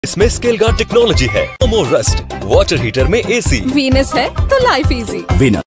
इसमें scale guard technology है। More rust water heater में एसी। वीनस है तो लाइफ इजी। वीनस।